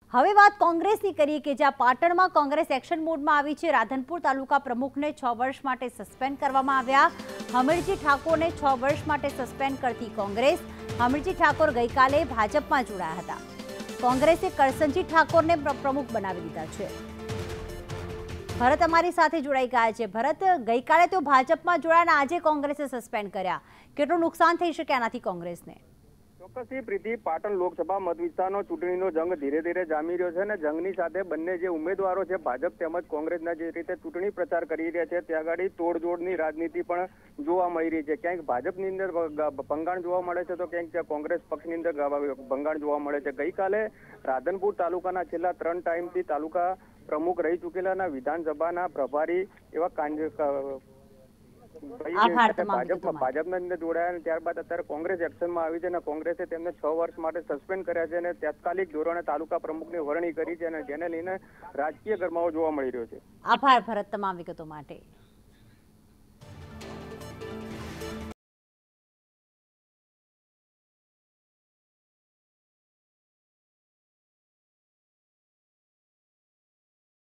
હવે વાત કોંગ્રેસની કરીએ કે જ્યાં પાટણમાં કોંગ્રેસ એક્શન મોડમાં આવી છે। રાધનપુર તાલુકા પ્રમુખને 6 વર્ષ માટે સસ્પેન્ડ કરવામાં આવ્યા। હમીરજી ઠાકોરને 6 વર્ષ માટે સસ્પેન્ડ કરતી કોંગ્રેસ। હમીરજી ઠાકોર ગઈકાલે ભાજપમાં જોડાયા હતા। કોંગ્રેસે કરસનજી ઠાકોરને પ્રમુખ બનાવી દીધા છે। ભરત અમારી સાથે જોડાઈ ગયા છે। ભરત, ગઈકાલે તો ભાજપમાં જોડાયા અને આજે કોંગ્રેસે સસ્પેન્ડ કર્યા। કેટલું નુકસાન થઈ શકે આનાથી કોંગ્રેસને? ચોક્કસથી પ્રીતિ, પાટણ લોકસભા મત વિસ્તારનો ચૂંટણીનો જંગ ધીરે ધીરે જામી રહ્યો છે અને જંગની સાથે બંને જે ઉમેદવારો છે ભાજપ તેમજ કોંગ્રેસના જે રીતે ચૂંટણી પ્રચાર કરી રહ્યા છે ત્યાં આગળ તોડજોડની રાજનીતિ પણ જોવા મળી રહી છે। ક્યાંક ભાજપની અંદર ભંગાણ જોવા મળે છે તો ક્યાંક કોંગ્રેસ પક્ષની અંદર ભંગાણ જોવા મળે છે। ગઈકાલે રાધનપુર તાલુકાના છેલ્લા 3 ટાઈમથી તાલુકા પ્રમુખ રહી ચૂકેલા વિધાનસભાના પ્રભારી એવા ભાજપના અંદર જોડાયા ત્યારબાદ અત્યારે કોંગ્રેસ એક્શનમાં આવી છે અને કોંગ્રેસે તેમને 6 વર્ષ માટે સસ્પેન્ડ કર્યા છે અને તાત્કાલિક ધોરણે તાલુકા પ્રમુખની વરણી કરી છે અને જેને લઈને રાજકીય ગરમાવો જોવા મળી રહ્યો છે। આભાર ભરત તમામ વિગતો માટે।